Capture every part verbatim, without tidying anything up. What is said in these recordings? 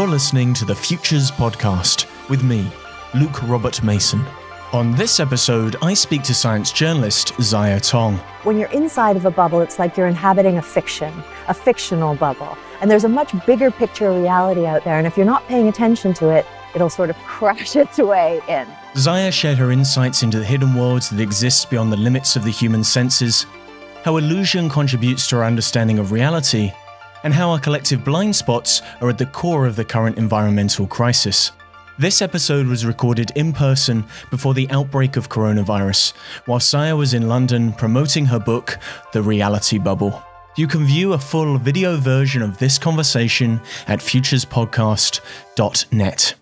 listening to the Futures Podcast with me, Luke Robert Mason. On this episode, I speak to science journalist Zaya Tong. When you're inside of a bubble, it's like you're inhabiting a fiction, a fictional bubble. And there's a much bigger picture of reality out there. And if you're not paying attention to it, it'll sort of crash its way in. Zaya shared her insights into the hidden worlds that exist beyond the limits of the human senses, how illusion contributes to our understanding of reality, and how our collective blind spots are at the core of the current environmental crisis. This episode was recorded in person before the outbreak of coronavirus, while Zaya was in London promoting her book, The Reality Bubble. You can view a full video version of this conversation at futures podcast dot net.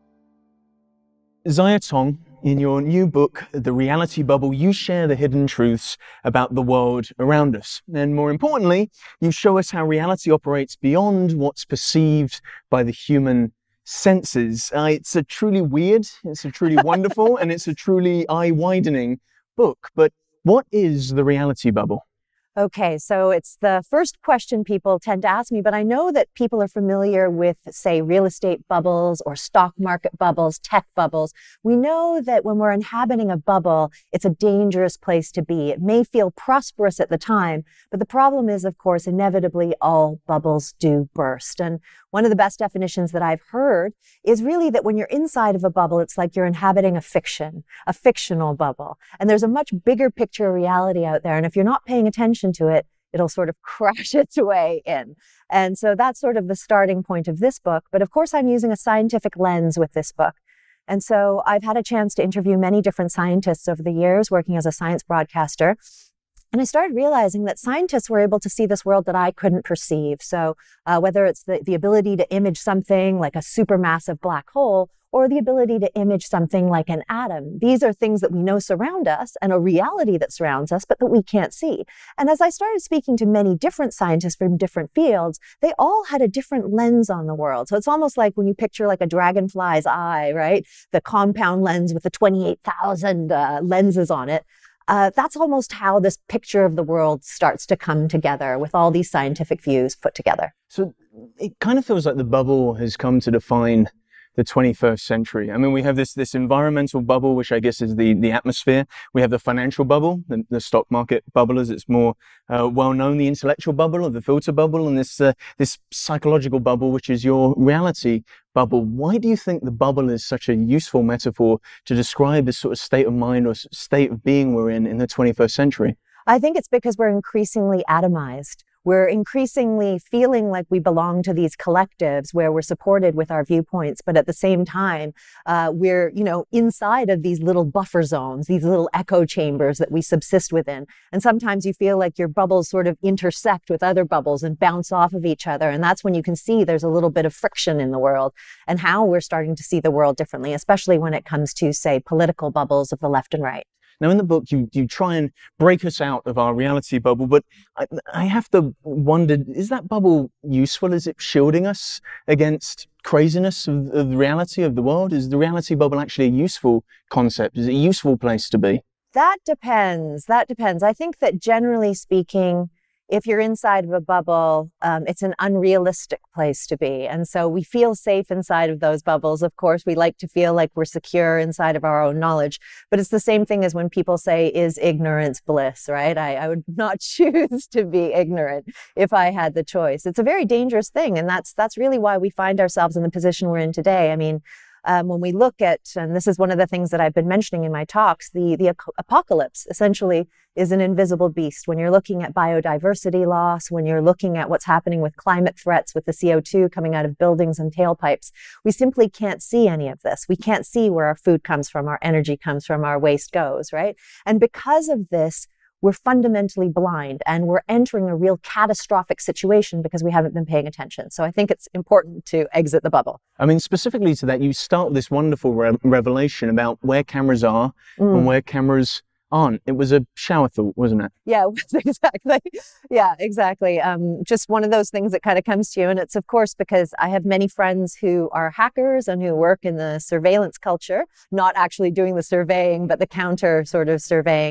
Zaya Tong, in your new book, The Reality Bubble, you share the hidden truths about the world around us. And more importantly, you show us how reality operates beyond what's perceived by the human senses. Uh, it's a truly weird, it's a truly wonderful, and it's a truly eye-widening book. But what is the reality bubble? Okay, so it's the first question people tend to ask me, but I know that people are familiar with, say, real estate bubbles or stock market bubbles, tech bubbles. We know that when we're inhabiting a bubble, it's a dangerous place to be. It may feel prosperous at the time, but the problem is, of course, inevitably all bubbles do burst. And one of the best definitions that I've heard is really that when you're inside of a bubble, it's like you're inhabiting a fiction, a fictional bubble. And there's a much bigger picture of reality out there. And if you're not paying attention to it, it'll sort of crash its way in. And so that's sort of the starting point of this book. But of course, I'm using a scientific lens with this book. And so I've had a chance to interview many different scientists over the years working as a science broadcaster. And I started realizing that scientists were able to see this world that I couldn't perceive. So uh, whether it's the, the ability to image something like a supermassive black hole, or the ability to image something like an atom. These are things that we know surround us and a reality that surrounds us, but that we can't see. And as I started speaking to many different scientists from different fields, they all had a different lens on the world. So it's almost like when you picture like a dragonfly's eye, right? The compound lens with the twenty-eight thousand uh, lenses on it. Uh, that's almost how this picture of the world starts to come together with all these scientific views put together. So it kind of feels like the bubble has come to define the twenty-first century. I mean, we have this this environmental bubble, which I guess is the the atmosphere. We have the financial bubble, the, the stock market bubble, as it's more uh, well known, the intellectual bubble, or the filter bubble, and this uh, this psychological bubble, which is your reality bubble. Why do you think the bubble is such a useful metaphor to describe this sort of state of mind or state of being we're in in the twenty-first century? I think it's because we're increasingly atomized. We're increasingly feeling like we belong to these collectives where we're supported with our viewpoints, but at the same time, uh, we're, you know, inside of these little buffer zones, these little echo chambers that we subsist within. And sometimes you feel like your bubbles sort of intersect with other bubbles and bounce off of each other. And that's when you can see there's a little bit of friction in the world and how we're starting to see the world differently, especially when it comes to, say, political bubbles of the left and right. Now, in the book, you, you try and break us out of our reality bubble, but I, I have to wonder, is that bubble useful? Is it shielding us against craziness of, of the reality of the world? Is the reality bubble actually a useful concept? Is it a useful place to be? That depends. That depends. I think that generally speaking, if you're inside of a bubble, um, it's an unrealistic place to be. And so we feel safe inside of those bubbles. Of course, we like to feel like we're secure inside of our own knowledge. But it's the same thing as when people say, is ignorance bliss, right? I, I would not choose to be ignorant if I had the choice. It's a very dangerous thing. And that's, that's really why we find ourselves in the position we're in today. I mean, Um, when we look at, and this is one of the things that I've been mentioning in my talks, the, the apocalypse essentially is an invisible beast. When you're looking at biodiversity loss, when you're looking at what's happening with climate threats, with the C O two coming out of buildings and tailpipes, we simply can't see any of this. We can't see where our food comes from, our energy comes from, our waste goes, right? And because of this, we're fundamentally blind and we're entering a real catastrophic situation because we haven't been paying attention. So I think it's important to exit the bubble. I mean, specifically to that, you start with this wonderful re- revelation about where cameras are mm. and where cameras aren't. It was a shower thought, wasn't it? Yeah, it was exactly. Yeah, exactly. Um, just one of those things that kind of comes to you. And it's, of course, because I have many friends who are hackers and who work in the surveillance culture, not actually doing the surveying, but the counter sort of surveying.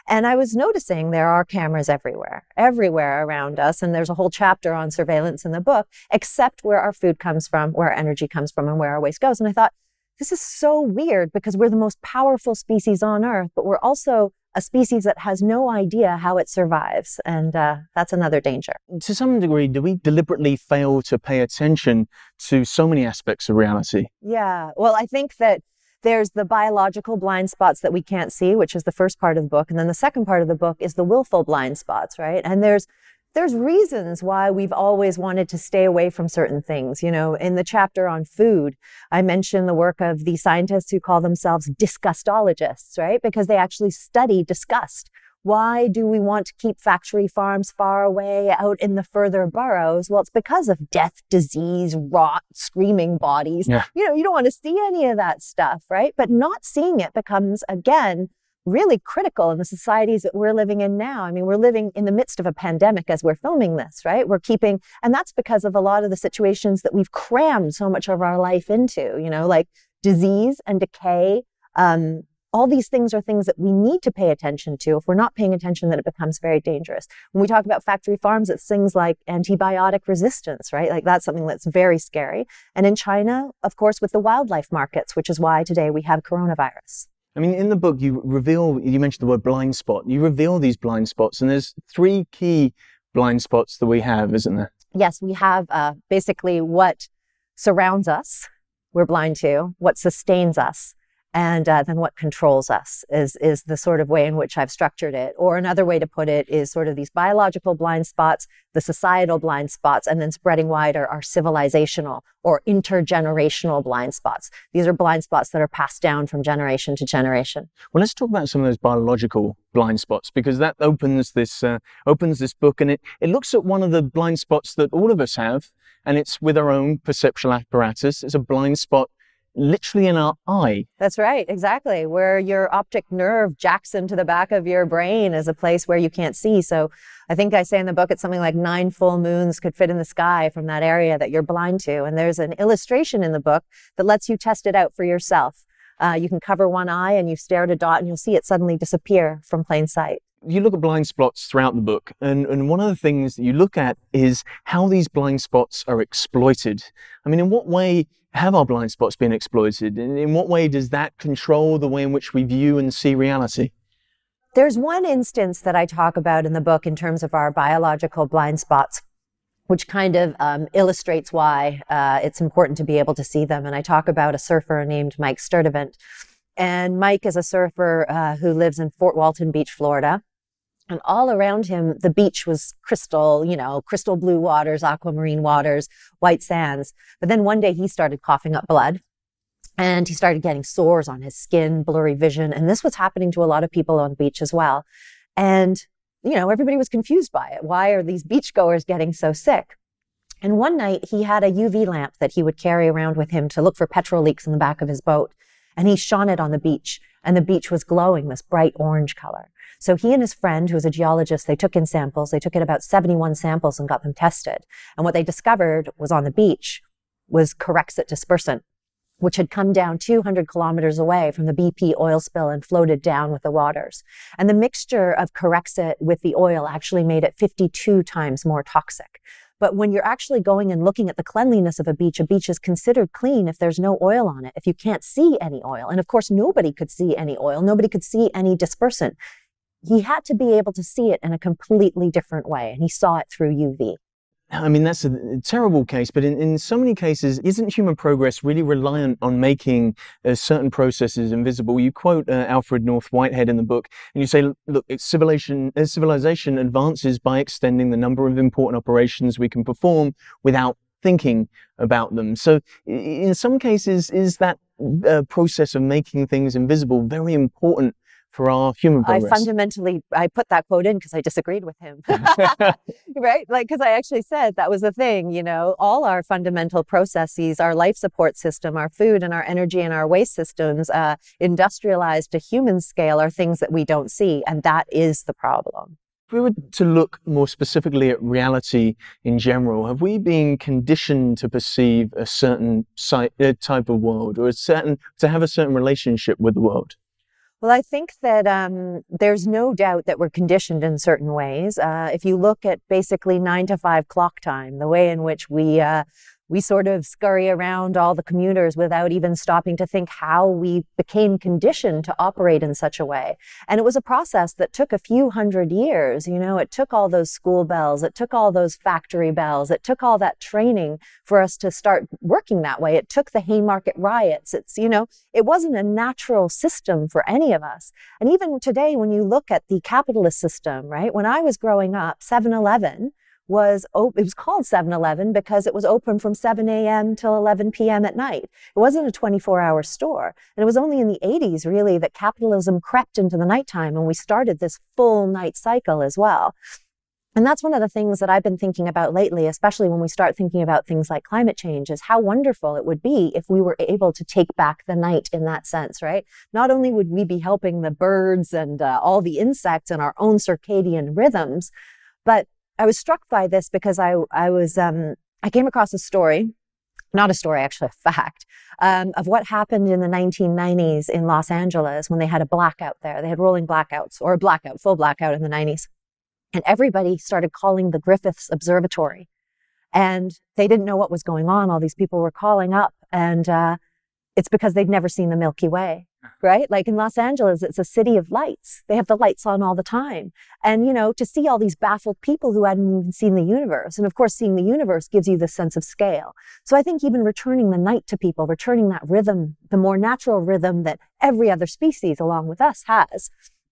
And I was noticing there are cameras everywhere, everywhere around us. And there's a whole chapter on surveillance in the book, except where our food comes from, where our energy comes from, and where our waste goes. And I thought, this is so weird because we're the most powerful species on Earth, but we're also a species that has no idea how it survives. And uh, that's another danger. To some degree, do we deliberately fail to pay attention to so many aspects of reality? Yeah, well, I think that there's the biological blind spots that we can't see, which is the first part of the book. And then the second part of the book is the willful blind spots, right? And there's There's reasons why we've always wanted to stay away from certain things. You know, in the chapter on food, I mentioned the work of the scientists who call themselves disgustologists, right? Because they actually study disgust. Why do we want to keep factory farms far away out in the further boroughs? Well, it's because of death, disease, rot, screaming bodies. Yeah. You know, you don't want to see any of that stuff, right? But not seeing it becomes, again, really critical in the societies that we're living in now. I mean, we're living in the midst of a pandemic as we're filming this, right? We're keeping, and that's because of a lot of the situations that we've crammed so much of our life into, you know, like disease and decay. Um, all these things are things that we need to pay attention to. If we're not paying attention, then it becomes very dangerous. When we talk about factory farms, it's things like antibiotic resistance, right? Like that's something that's very scary. And in China, of course, with the wildlife markets, which is why today we have coronavirus. I mean, in the book, you reveal, you mentioned the word blind spot. You reveal these blind spots, and there's three key blind spots that we have, isn't there? Yes, we have uh, basically what surrounds us, we're blind to, what sustains us, and uh, then what controls us is, is the sort of way in which I've structured it. Or another way to put it is sort of these biological blind spots, the societal blind spots, and then spreading wider are civilizational or intergenerational blind spots. These are blind spots that are passed down from generation to generation. Well, let's talk about some of those biological blind spots, because that opens this, uh, opens this book, and it, it looks at one of the blind spots that all of us have, and it's with our own perceptual apparatus. It's a blind spot literally in our eye. That's right, exactly. Where your optic nerve jacks into the back of your brain is a place where you can't see. So I think I say in the book, it's something like nine full moons could fit in the sky from that area that you're blind to. And there's an illustration in the book that lets you test it out for yourself. Uh, you can cover one eye and you stare at a dot and you'll see it suddenly disappear from plain sight. You look at blind spots throughout the book, and, and one of the things that you look at is how these blind spots are exploited. I mean, in what way have our blind spots been exploited? And in what way does that control the way in which we view and see reality? There's one instance that I talk about in the book in terms of our biological blind spots, which kind of um, illustrates why uh, it's important to be able to see them. And I talk about a surfer named Mike Sturtevant. And Mike is a surfer uh, who lives in Fort Walton Beach, Florida. And all around him, the beach was crystal, you know, crystal blue waters, aquamarine waters, white sands. But then one day he started coughing up blood and he started getting sores on his skin, blurry vision. And this was happening to a lot of people on the beach as well. And, you know, everybody was confused by it. Why are these beachgoers getting so sick? And one night he had a U V lamp that he would carry around with him to look for petrol leaks in the back of his boat. And he shone it on the beach, and the beach was glowing this bright orange color. So he and his friend, who was a geologist, they took in samples. They took in about seventy-one samples and got them tested. And what they discovered was on the beach was Corexit dispersant, which had come down two hundred kilometers away from the B P oil spill and floated down with the waters. And the mixture of Corexit with the oil actually made it fifty-two times more toxic. But when you're actually going and looking at the cleanliness of a beach, a beach is considered clean if there's no oil on it, if you can't see any oil. And of course, nobody could see any oil. Nobody could see any dispersant. He had to be able to see it in a completely different way, and he saw it through U V. I mean, that's a terrible case, but in, in so many cases, isn't human progress really reliant on making uh, certain processes invisible? You quote uh, Alfred North Whitehead in the book, and you say, look, it's civilization, uh, civilization advances by extending the number of important operations we can perform without thinking about them. So in some cases, is that uh, process of making things invisible very important for our human progress? I fundamentally, I put that quote in because I disagreed with him, right? Like, because I actually said that was the thing, you know, all our fundamental processes, our life support system, our food and our energy and our waste systems, uh, industrialized to human scale, are things that we don't see. And that is the problem. If we were to look more specifically at reality in general, have we been conditioned to perceive a certain type of world, or a certain, to have a certain relationship with the world? Well, I think that um, there's no doubt that we're conditioned in certain ways. Uh, if you look at basically nine to five clock time, the way in which we uh, we sort of scurry around all the commuters without even stopping to think how we became conditioned to operate in such a way. And it was a process that took a few hundred years. You know, it took all those school bells, it took all those factory bells, it took all that training for us to start working that way. It took the Haymarket riots. It's, you know, it wasn't a natural system for any of us. And even today, when you look at the capitalist system, right? When I was growing up, seven eleven was, op- it was called seven eleven because it was open from seven a.m. till eleven p.m. at night. It wasn't a twenty-four hour store. And it was only in the eighties, really, that capitalism crept into the nighttime and we started this full night cycle as well. And that's one of the things that I've been thinking about lately, especially when we start thinking about things like climate change, is how wonderful it would be if we were able to take back the night in that sense, right? Not only would we be helping the birds and uh, all the insects in our own circadian rhythms, but I was struck by this because I, I was, um, I came across a story, not a story, actually a fact, um, of what happened in the nineteen nineties in Los Angeles when they had a blackout there. They had rolling blackouts, or a blackout, full blackout in the nineties. And everybody started calling the Griffiths Observatory. And they didn't know what was going on. All these people were calling up. And uh, it's because they'd never seen the Milky Way, right? Like in Los Angeles, it's a city of lights. They have the lights on all the time. And, you know, to see all these baffled people who hadn't even seen the universe. And of course, seeing the universe gives you this sense of scale. So I think even returning the night to people, returning that rhythm, the more natural rhythm that every other species along with us has,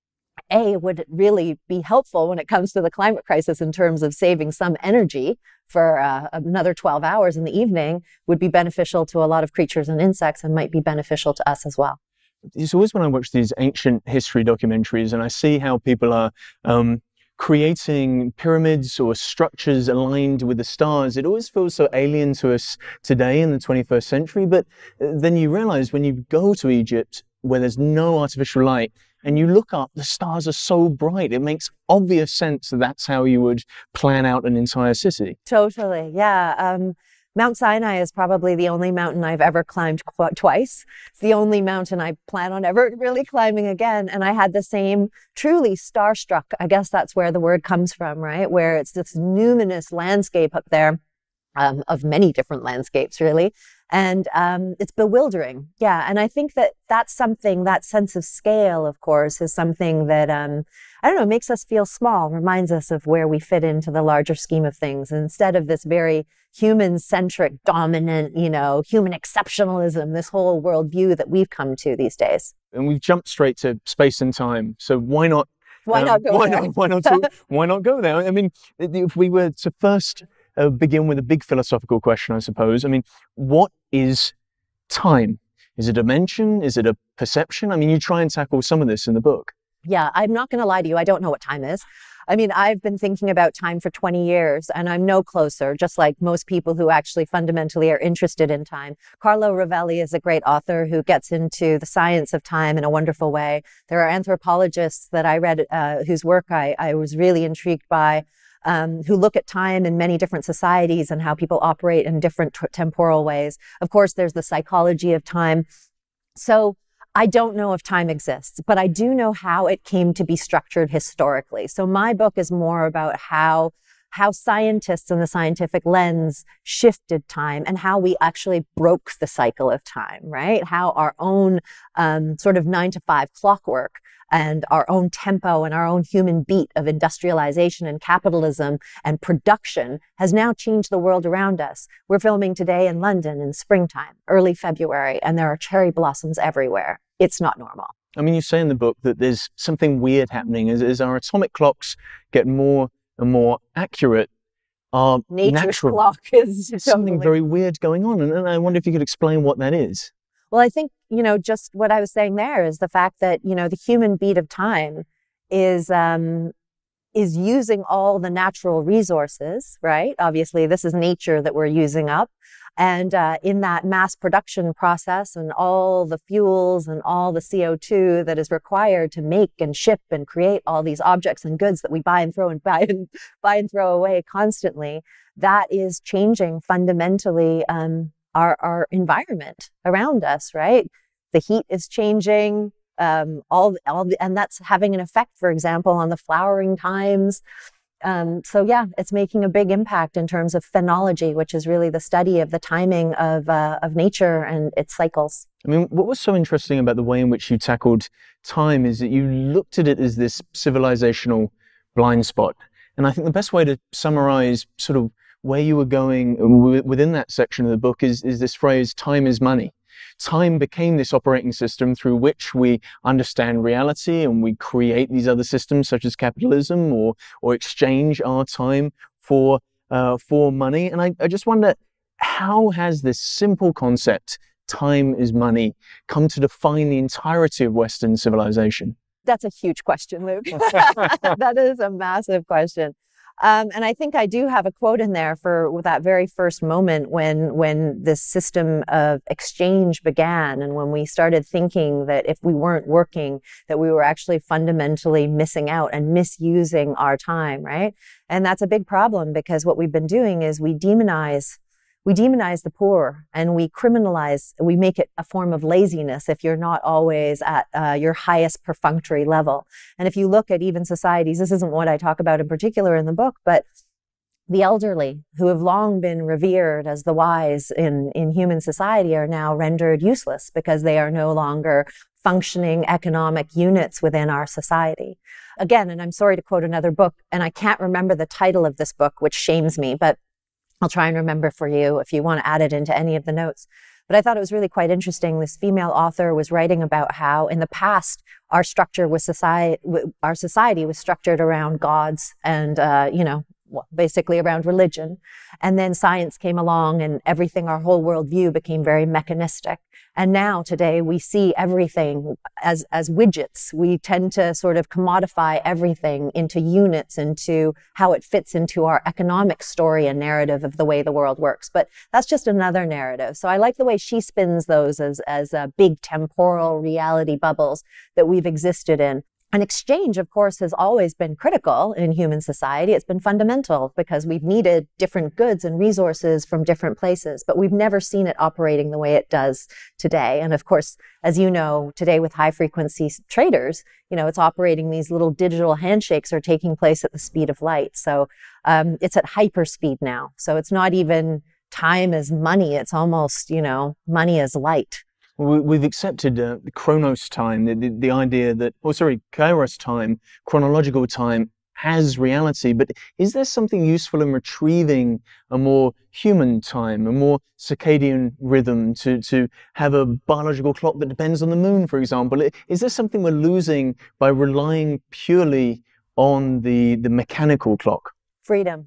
A, would really be helpful when it comes to the climate crisis in terms of saving some energy for uh, another twelve hours in the evening, would be beneficial to a lot of creatures and insects and might be beneficial to us as well. It's always when I watch these ancient history documentaries and I see how people are um, creating pyramids or structures aligned with the stars, it always feels so alien to us today in the twenty-first century. But then you realize when you go to Egypt, where there's no artificial light, and you look up, the stars are so bright. It makes obvious sense that that's how you would plan out an entire city. Totally, yeah. Um, Mount Sinai is probably the only mountain I've ever climbed qu- twice. It's the only mountain I plan on ever really climbing again. And I had the same truly starstruck, I guess that's where the word comes from, right? Where it's this numinous landscape up there, um, of many different landscapes, really. And um, it's bewildering. Yeah. And I think that that's something, that sense of scale, of course, is something that, um, I don't know, makes us feel small, reminds us of where we fit into the larger scheme of things. And instead of this very human-centric, dominant, you know, human exceptionalism, this whole worldview that we've come to these days. And we've jumped straight to space and time. So why not? Why um, not go why there? Not, why not? Talk, why not go there? I mean, if we were to first uh, begin with a big philosophical question, I suppose. I mean, what is time? Is it a dimension? Is it a perception? I mean, you try and tackle some of this in the book. Yeah, I'm not going to lie to you. I don't know what time is. I mean, I've been thinking about time for twenty years and I'm no closer, just like most people who actually fundamentally are interested in time. Carlo Rovelli is a great author who gets into the science of time in a wonderful way. There are anthropologists that I read, uh, whose work I, I was really intrigued by, um, who look at time in many different societies and how people operate in different t- temporal ways. Of course, there's the psychology of time. So I don't know if time exists, but I do know how it came to be structured historically. So my book is more about how how scientists and the scientific lens shifted time and how we actually broke the cycle of time, right? How our own um, sort of nine to five clockwork and our own tempo and our own human beat of industrialization and capitalism and production has now changed the world around us. We're filming today in London in springtime, early February, and there are cherry blossoms everywhere. It's not normal. I mean, you say in the book that there's something weird happening as, as our atomic clocks get more and more accurate. Our Nature's natural, clock is something totally very weird going on. And, and I wonder if you could explain what that is. Well, I think, you know, just what I was saying there is the fact that, you know, the human beat of time is, um, is using all the natural resources, right? Obviously, this is nature that we're using up. And uh, in that mass production process and all the fuels and all the C O two that is required to make and ship and create all these objects and goods that we buy and throw and buy and buy and throw away constantly, that is changing fundamentally um, our, our environment around us, right? The heat is changing. um, all, all the, and that's having an effect, for example, on the flowering times. Um, so yeah, it's making a big impact in terms of phenology, which is really the study of the timing of, uh, of nature and its cycles. I mean, what was so interesting about the way in which you tackled time is that you looked at it as this civilizational blind spot. And I think the best way to summarize sort of where you were going within that section of the book is, is this phrase, time is money. Time became this operating system through which we understand reality, and we create these other systems such as capitalism, or or exchange our time for uh, for money. And I, I just wonder, how has this simple concept, time is money, come to define the entirety of Western civilization? That's a huge question, Luke. That is a massive question. Um, and I think I do have a quote in there for that very first moment when when this system of exchange began, and when we started thinking that if we weren't working, that we were actually fundamentally missing out and misusing our time, right? And that's a big problem, because what we've been doing is we demonize We demonize the poor, and we criminalize, we make it a form of laziness if you're not always at uh, your highest perfunctory level. And if you look at even societies, this isn't what I talk about in particular in the book, but the elderly, who have long been revered as the wise in, in human society, are now rendered useless because they are no longer functioning economic units within our society. Again, and I'm sorry to quote another book, and I can't remember the title of this book, which shames me, but I'll try and remember for you if you want to add it into any of the notes. But I thought it was really quite interesting. This female author was writing about how in the past, our structure was society, our society was structured around gods and, uh, you know, basically around religion. And then science came along, and everything, our whole worldview became very mechanistic. And now today we see everything as, as widgets. We tend to sort of commodify everything into units, into how it fits into our economic story and narrative of the way the world works. But that's just another narrative. So I like the way she spins those as, as uh, big temporal reality bubbles that we've existed in. And exchange, of course, has always been critical in human society. It's been fundamental because we've needed different goods and resources from different places, but we've never seen it operating the way it does today. And of course, as you know, today with high frequency traders, you know, it's operating, these little digital handshakes are taking place at the speed of light. So um, it's at hyper speed now. So it's not even time as money. It's almost, you know, money as light. We've accepted uh, the chronos time, the, the, the idea that, oh, sorry, kairos time, chronological time, has reality. But is there something useful in retrieving a more human time, a more circadian rhythm, to, to have a biological clock that depends on the moon, for example? Is there something we're losing by relying purely on the, the mechanical clock? Freedom.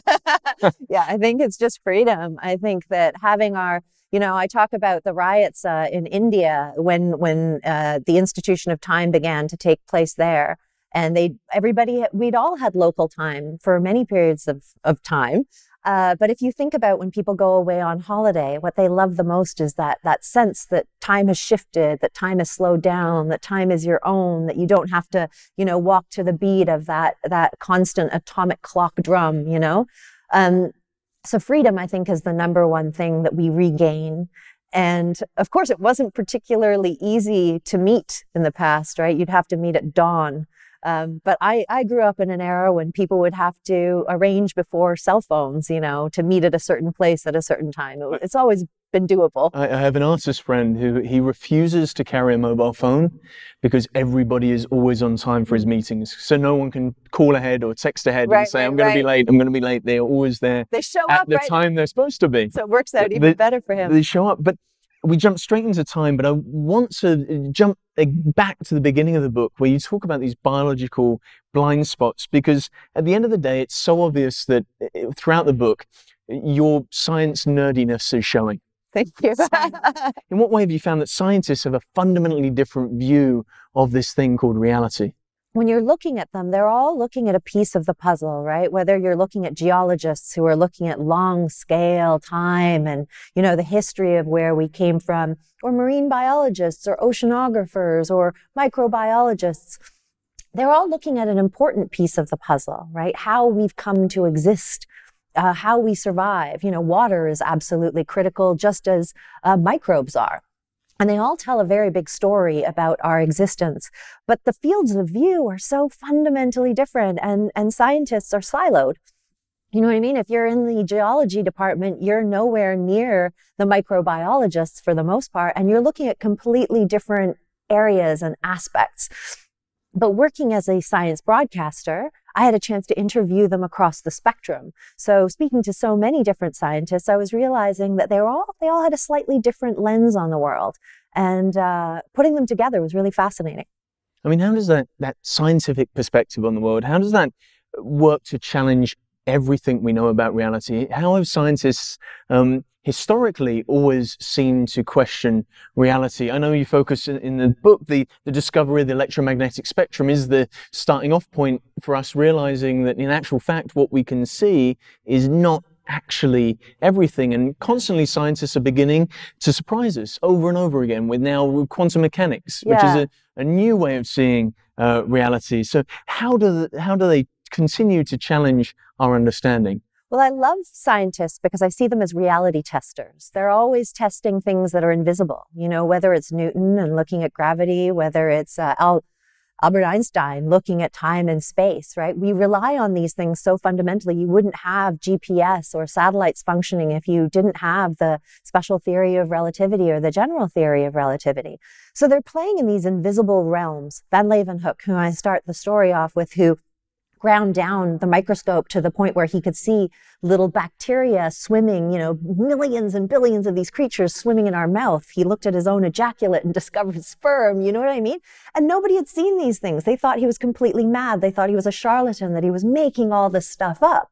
Yeah, I think it's just freedom. I think that having our You know, I talk about the riots uh, in India when when uh, the institution of time began to take place there, and they everybody we'd all had local time for many periods of of time. Uh, but if you think about when people go away on holiday, what they love the most is that that sense that time has shifted, that time has slowed down, that time is your own, that you don't have to, you know, walk to the beat of that that constant atomic clock drum. You know. Um, So freedom, I think, is the number one thing that we regain. And of course, it wasn't particularly easy to meet in the past, right? You'd have to meet at dawn. Um, but I, I grew up in an era when people would have to arrange before cell phones, you know, to meet at a certain place at a certain time. It, it's always been doable. I, I have an artist friend who he refuses to carry a mobile phone because everybody is always on time for his meetings. So no one can call ahead or text ahead right, and say, right, I'm going right. to be late, I'm going to be late. They're always there. They show at up the right? time they're supposed to be. So it works out even they, better for him. They show up. But we jump straight into time, but I want to jump back to the beginning of the book where you talk about these biological blind spots, because at the end of the day, it's so obvious that throughout the book, your science nerdiness is showing. Thank you. In what way have you found that scientists have a fundamentally different view of this thing called reality? When you're looking at them, they're all looking at a piece of the puzzle, right? Whether you're looking at geologists who are looking at long scale time and, you know, the history of where we came from, or marine biologists or oceanographers or microbiologists, they're all looking at an important piece of the puzzle, right? How we've come to exist, uh, how we survive. You know, water is absolutely critical, just as uh, microbes are. And they all tell a very big story about our existence. But the fields of view are so fundamentally different, and, and scientists are siloed. You know what I mean? If you're in the geology department, you're nowhere near the microbiologists for the most part, and you're looking at completely different areas and aspects. But working as a science broadcaster, I had a chance to interview them across the spectrum. So speaking to so many different scientists, I was realizing that they were all, they all had a slightly different lens on the world. And uh, putting them together was really fascinating. I mean, how does that, that scientific perspective on the world, how does that work to challenge everything we know about reality? How have scientists um, historically always seemed to question reality? I know you focus in, in the book, the, the discovery of the electromagnetic spectrum is the starting off point for us realizing that in actual fact, what we can see is not actually everything. And constantly scientists are beginning to surprise us over and over again with now quantum mechanics, Yeah. which is a, a new way of seeing uh, reality. So how do, the, how do they continue to challenge our understanding? Well, I love scientists because I see them as reality testers. They're always testing things that are invisible, you know, whether it's Newton and looking at gravity, whether it's uh, Al Albert Einstein looking at time and space, right? We rely on these things so fundamentally. You wouldn't have G P S or satellites functioning if you didn't have the special theory of relativity or the general theory of relativity. So they're playing in these invisible realms. Van Leeuwenhoek, who I start the story off with, who ground down the microscope to the point where he could see little bacteria swimming, you know, millions and billions of these creatures swimming in our mouth. He looked at his own ejaculate and discovered sperm, you know what I mean? And nobody had seen these things. They thought he was completely mad. They thought he was a charlatan, that he was making all this stuff up.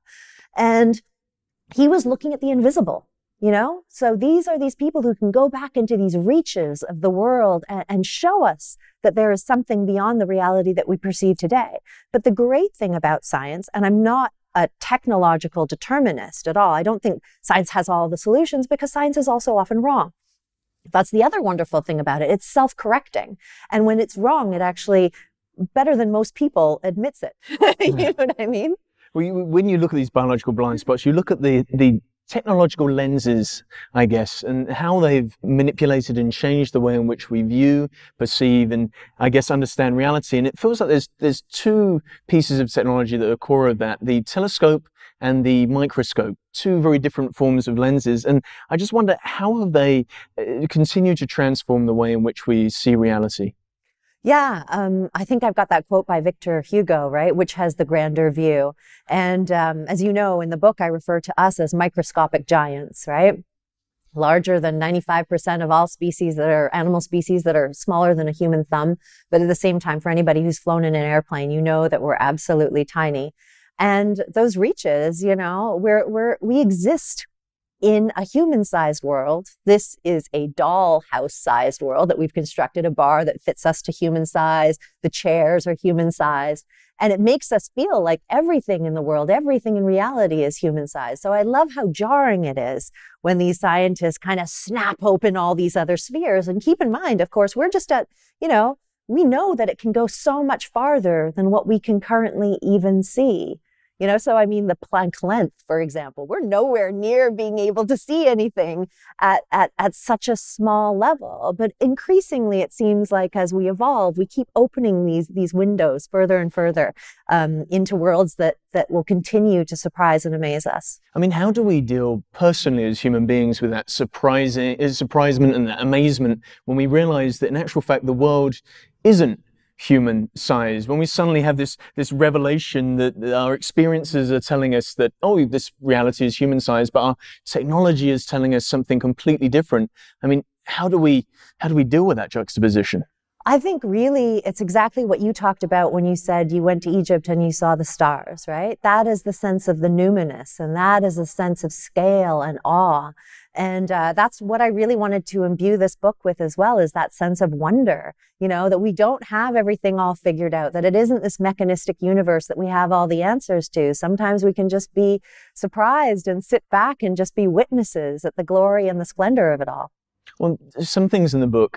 And he was looking at the invisible. You know, so these are these people who can go back into these reaches of the world and, and show us that there is something beyond the reality that we perceive today. But the great thing about science, and I'm not a technological determinist at all. I don't think science has all the solutions because science is also often wrong. That's the other wonderful thing about it. It's self-correcting. And when it's wrong, it actually, better than most people, admits it. You know what I mean? Well, you, when you look at these biological blind spots, you look at the, the technological lenses, I guess, and how they've manipulated and changed the way in which we view, perceive, and I guess understand reality. And it feels like there's there's two pieces of technology that are core of that: the telescope and the microscope. Two very different forms of lenses. And I just wonder, how have they uh, continued to transform the way in which we see reality? Yeah, um, I think I've got that quote by Victor Hugo, right, which has the grander view. And um, as you know, in the book, I refer to us as microscopic giants, right? Larger than ninety-five percent of all species that are animal species that are smaller than a human thumb. But at the same time, for anybody who's flown in an airplane, you know that we're absolutely tiny. And those reaches, you know, we're, we're, we exist in a human-sized world. This is a dollhouse-sized world that we've constructed, a bar that fits us to human size. The chairs are human-sized. And it makes us feel like everything in the world, everything in reality is human-sized. So I love how jarring it is when these scientists kind of snap open all these other spheres. And keep in mind, of course, we're just at, you know, we know that it can go so much farther than what we can currently even see. You know, so I mean, the Planck length, for example, we're nowhere near being able to see anything at, at, at such a small level. But increasingly, it seems like as we evolve, we keep opening these, these windows further and further um, into worlds that, that will continue to surprise and amaze us. I mean, how do we deal personally as human beings with that surprising, surprisement and that amazement when we realize that in actual fact, the world isn't human size, when we suddenly have this this revelation that our experiences are telling us that, oh, this reality is human size, but our technology is telling us something completely different. I mean, how do we how do we deal with that juxtaposition? I think really it's exactly what you talked about when you said you went to Egypt and you saw the stars, right? That is the sense of the numinous, and that is a sense of scale and awe. And uh, that's what I really wanted to imbue this book with as well, is that sense of wonder, you know, that we don't have everything all figured out, that it isn't this mechanistic universe that we have all the answers to. Sometimes we can just be surprised and sit back and just be witnesses at the glory and the splendor of it all. Well, some things in the book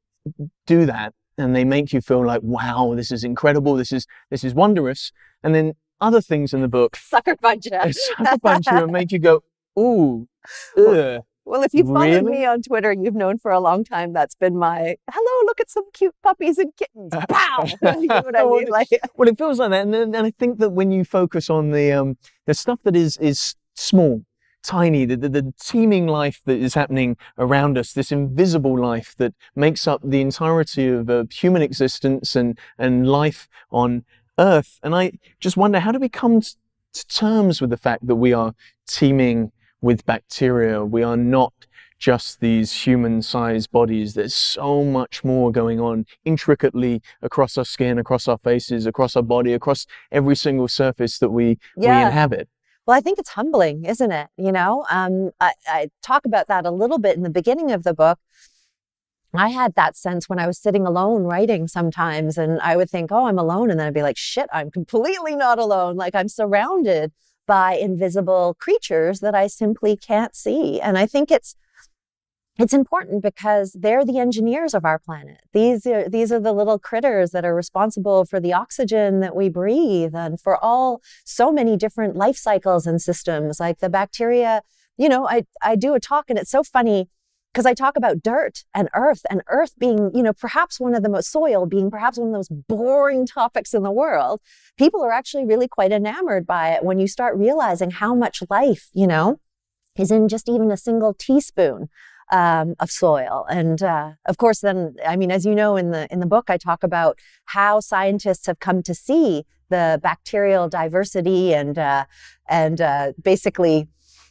do that, and they make you feel like, wow, this is incredible, this is this is wondrous. And then other things in the book sucker punch you, sucker punch you and make you go, ooh, ugh. Well, if you've followed Really? me on Twitter, you've known for a long time that's been my, hello, look at some cute puppies and kittens. Pow! You know what I mean? Like, well, it feels like that. And, and I think that when you focus on the, um, the stuff that is, is small, tiny, the, the, the teeming life that is happening around us, this invisible life that makes up the entirety of uh, human existence and, and life on Earth. And I just wonder, how do we come to to terms with the fact that we are teeming with bacteria? We are not just these human-sized bodies. There's so much more going on intricately across our skin, across our faces, across our body, across every single surface that we, yeah. we inhabit. Well, I think it's humbling, isn't it? You know, um, I, I talk about that a little bit in the beginning of the book. I had that sense when I was sitting alone writing sometimes, and I would think, oh, I'm alone. And then I'd be like, shit, I'm completely not alone. Like, I'm surrounded by invisible creatures that I simply can't see. And I think it's it's important because they're the engineers of our planet. These are, these are the little critters that are responsible for the oxygen that we breathe and for all so many different life cycles and systems, like the bacteria. You know, I, I do a talk, and it's so funny, because I talk about dirt and earth, and earth being, you know, perhaps one of the most, soil being perhaps one of the most boring topics in the world. People are actually really quite enamored by it when you start realizing how much life, you know, is in just even a single teaspoon um, of soil. And uh, of course, then, I mean, as you know, in the in the book, I talk about how scientists have come to see the bacterial diversity and uh, and uh, basically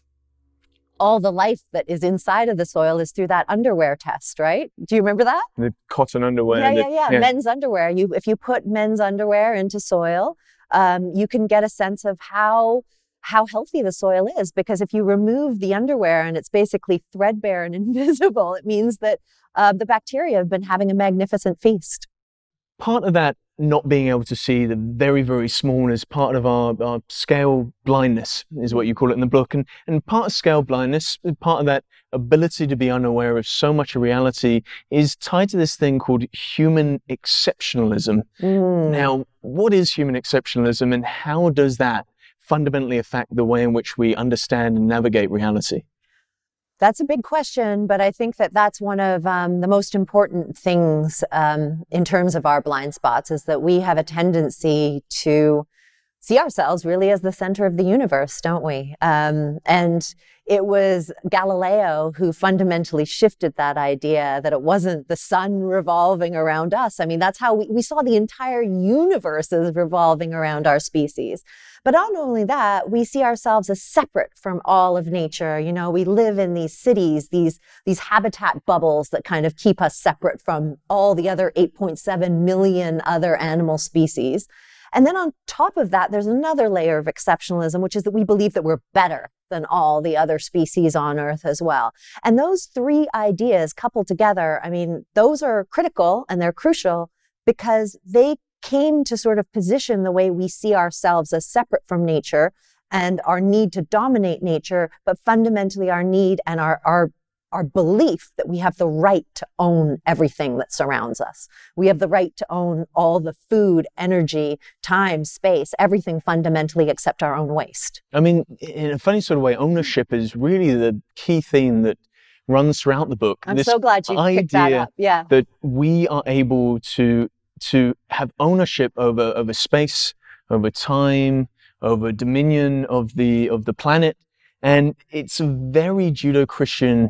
all the life that is inside of the soil is through that underwear test, right? Do you remember that? The cotton underwear. Yeah, the, yeah, yeah, yeah. Men's underwear. You, if you put men's underwear into soil, um, you can get a sense of how how healthy the soil is. Because if you remove the underwear and it's basically threadbare and invisible, it means that uh, the bacteria have been having a magnificent feast. Part of that not being able to see the very, very small is part of our, our scale blindness, is what you call it in the book. And, and part of scale blindness, part of that ability to be unaware of so much of reality is tied to this thing called human exceptionalism. Mm. Now, what is human exceptionalism, and how does that fundamentally affect the way in which we understand and navigate reality? That's a big question, but I think that that's one of um, the most important things um, in terms of our blind spots, is that we have a tendency to see ourselves really as the center of the universe, don't we? Um, and it was Galileo who fundamentally shifted that idea that it wasn't the sun revolving around us. I mean, that's how we, we saw the entire universe as revolving around our species. But not only that, we see ourselves as separate from all of nature. You know, we live in these cities, these, these habitat bubbles that kind of keep us separate from all the other eight point seven million other animal species. And then on top of that, there's another layer of exceptionalism, which is that we believe that we're better than all the other species on Earth as well. And those three ideas coupled together, I mean, those are critical and they're crucial because they came to sort of position the way we see ourselves as separate from nature and our need to dominate nature, but fundamentally our need and our, our, our belief that we have the right to own everything that surrounds us. We have the right to own all the food, energy, time, space, everything fundamentally except our own waste. I mean, in a funny sort of way, ownership is really the key theme that runs throughout the book. I'm this so glad you picked that up. Yeah. That we are able to to have ownership over, over space, over time, over dominion of the, of the planet. And it's a very Judeo-Christian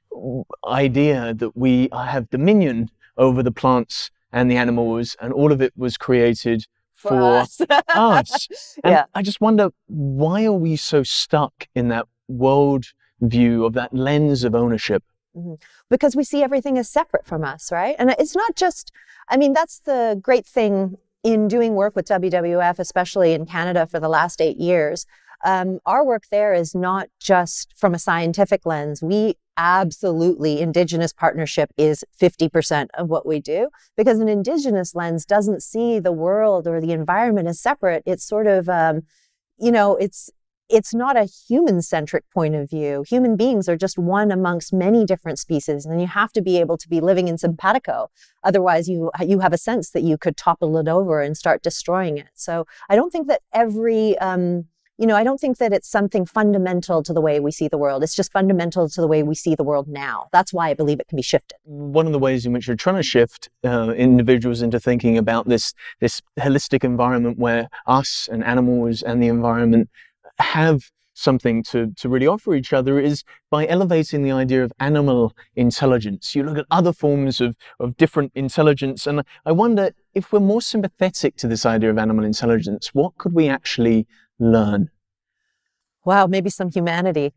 idea that we have dominion over the plants and the animals, and all of it was created for, for us. us. And yeah. I just wonder, why are we so stuck in that world view of that lens of ownership? Mm-hmm. Because we see everything as separate from us, right? And it's not just, I mean, that's the great thing in doing work with W W F, especially in Canada for the last eight years. Um, our work there is not just from a scientific lens. We absolutely, Indigenous partnership is fifty percent of what we do, because an Indigenous lens doesn't see the world or the environment as separate. It's sort of, um, you know, it's, It's not a human-centric point of view. Human beings are just one amongst many different species, and you have to be able to be living in simpatico. Otherwise, you you have a sense that you could topple it over and start destroying it. So I don't think that every um, you know, I don't think that it's something fundamental to the way we see the world. It's just fundamental to the way we see the world now. That's why I believe it can be shifted. One of the ways in which you're trying to shift uh, individuals into thinking about this, this holistic environment where us and animals and the environment have something to, to really offer each other is by elevating the idea of animal intelligence. You look at other forms of, of different intelligence, and I wonder if we're more sympathetic to this idea of animal intelligence, what could we actually learn? Wow, maybe some humanity,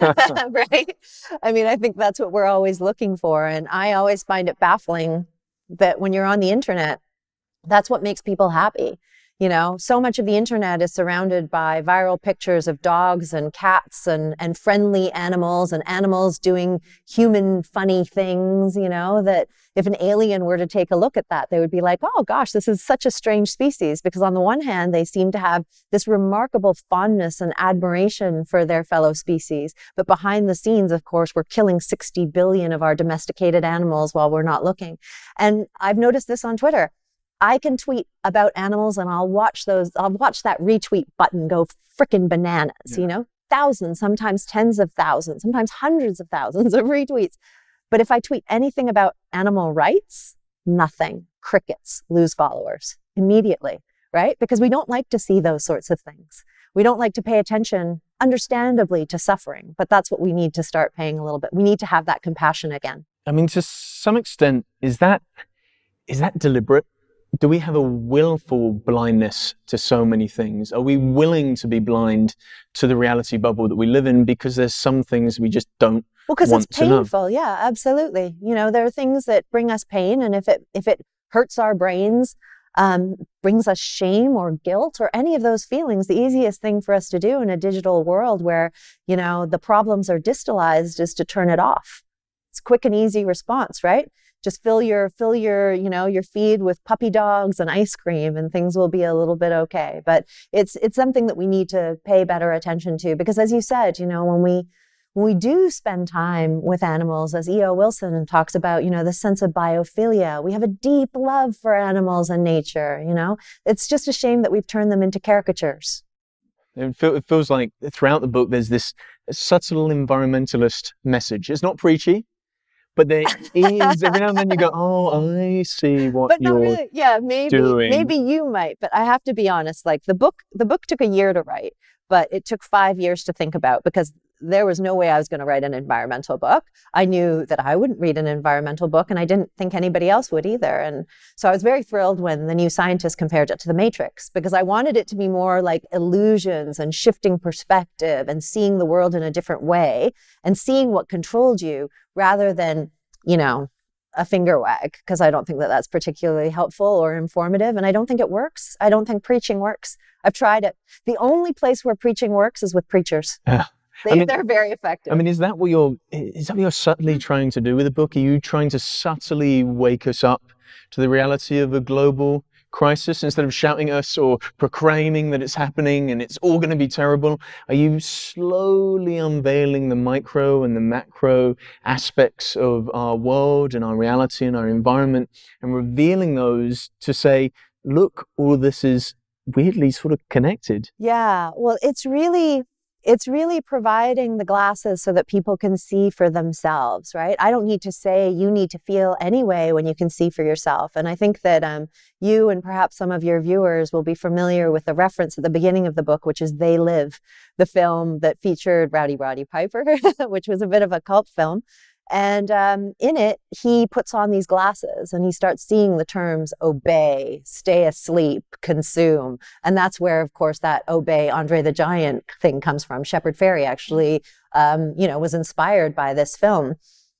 right? I mean, I think that's what we're always looking for. And I always find it baffling that when you're on the internet, that's what makes people happy. You know, so much of the internet is surrounded by viral pictures of dogs and cats and, and friendly animals and animals doing human funny things, you know, that if an alien were to take a look at that, they would be like, oh gosh, this is such a strange species. Because on the one hand, they seem to have this remarkable fondness and admiration for their fellow species. But behind the scenes, of course, we're killing sixty billion of our domesticated animals while we're not looking. And I've noticed this on Twitter. I can tweet about animals and I'll watch those, I'll watch that retweet button go frickin' bananas, yeah. You know, thousands, sometimes tens of thousands, sometimes hundreds of thousands of retweets. But if I tweet anything about animal rights, nothing, crickets, lose followers immediately, right? Because we don't like to see those sorts of things. We don't like to pay attention, understandably, to suffering, but that's what we need to start paying a little bit. We need to have that compassion again. I mean, to some extent, is that, is that deliberate? Do we have a willful blindness to so many things? Are we willing to be blind to the reality bubble that we live in because there's some things we just don't well, because want it's to know? painful. Yeah, absolutely. You know, there are things that bring us pain, and if it if it hurts our brains, um, brings us shame or guilt or any of those feelings, the easiest thing for us to do in a digital world where, you know, the problems are distalized is to turn it off. It's a quick and easy response, right? Just fill your, fill your, you know, your feed with puppy dogs and ice cream and things will be a little bit okay. But it's, it's something that we need to pay better attention to because as you said, you know, when we, when we do spend time with animals, as E O Wilson talks about, you know, the sense of biophilia, we have a deep love for animals and nature, you know, it's just a shame that we've turned them into caricatures. It, feel, it feels like throughout the book, there's this subtle environmentalist message. It's not preachy. But there is, every now and then you go, oh, I see what but you're really, yeah, maybe, doing. Maybe you might, but I have to be honest, like the book, the book took a year to write, but it took five years to think about because there was no way I was going to write an environmental book. I knew that I wouldn't read an environmental book and I didn't think anybody else would either. And so I was very thrilled when The New Scientist compared it to The Matrix because I wanted it to be more like illusions and shifting perspective and seeing the world in a different way and seeing what controlled you rather than, you know, a finger wag, because I don't think that that's particularly helpful or informative. And I don't think it works. I don't think preaching works. I've tried it. The only place where preaching works is with preachers. Yeah. They, I mean, they're very effective. I mean, is that what you're, is that what you're subtly trying to do with the book? Are you trying to subtly wake us up to the reality of a global crisis instead of shouting at us or proclaiming that it's happening and it's all going to be terrible? Are you slowly unveiling the micro and the macro aspects of our world and our reality and our environment and revealing those to say, look, all of this is weirdly sort of connected? Yeah, well, it's really... It's really providing the glasses so that people can see for themselves, right? I don't need to say you need to feel anyway when you can see for yourself. And I think that um, you and perhaps some of your viewers will be familiar with the reference at the beginning of the book, which is They Live, the film that featured Rowdy Roddy Piper, which was a bit of a cult film. And um, in it, he puts on these glasses and he starts seeing the terms obey, stay asleep, consume. And that's where, of course, that obey Andre the Giant thing comes from. Shepard Fairey actually, um, you know, was inspired by this film.